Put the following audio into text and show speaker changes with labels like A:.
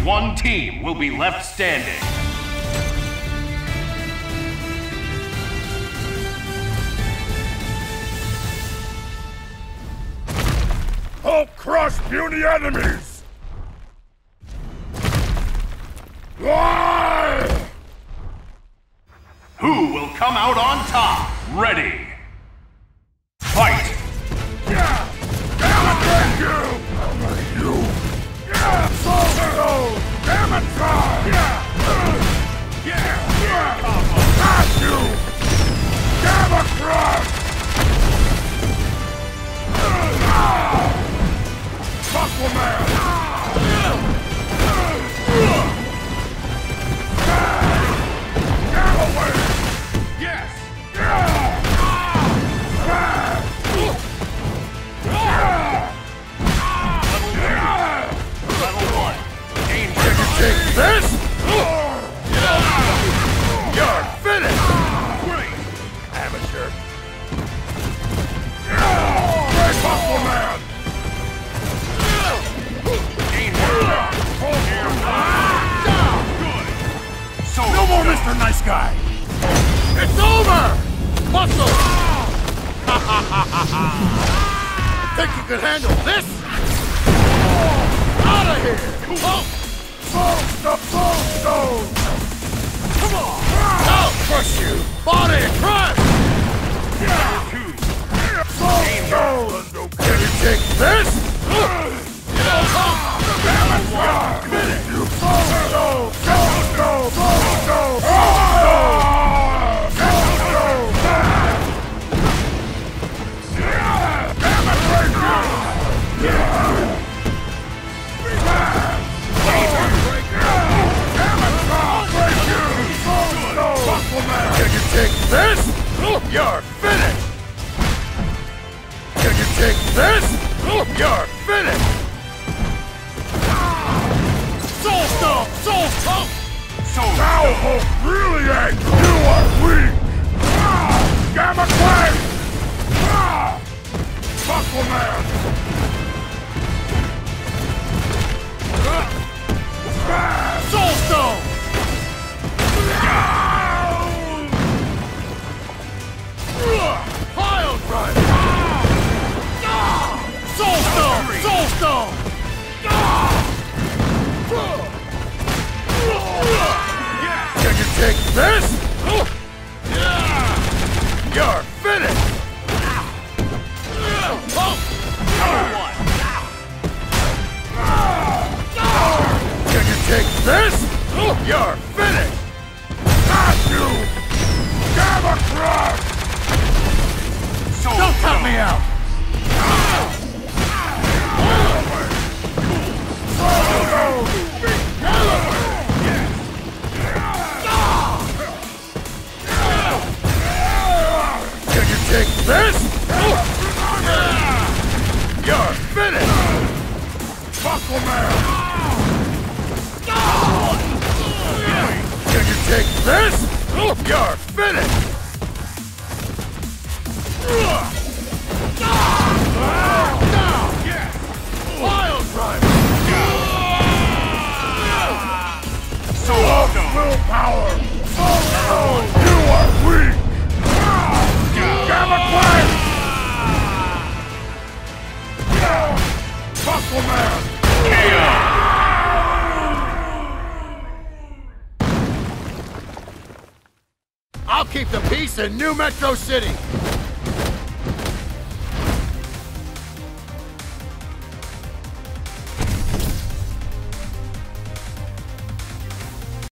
A: one team will be left standing.
B: Hulk crush puny enemies!
A: Who will come out on top? Ready! Fight!
B: Yeah! Damn you! You! Yeah! So! Damn it, God! Yeah! Yeah! Got you! Gamma crush! Muscle man! Gamma wave! Yes!
A: Level 1. Danger.
B: Can you take this? You're finished!
A: Great!
B: Amateur! Great muscle man! No more Mr. Nice Guy! It's over! Muscle! Think you can handle this? Out of here! The Bone Stone! Come on! I'll crush you! Body crush! Bone Stone! Can you take this? Can you take this? You're finished! Can you take this? You're finished! Soul Stone! Soul Stone! Now Hulk really angry! You are weak! Gamma Quake! Muscle Man! Soul Stone! Pile Driver! Soul Stone! Soul Stone! Can you take this? You're finished! Can you take this? You're finished! Not you! Gamma Crush! Don't cut me out! Can you take this? You're finished! Muscle Man! Can you take this? You're finished! Pile Driver! Willpower! You are weak! Gamma Quake! Muscle Man! I'll keep the peace in New Metro City!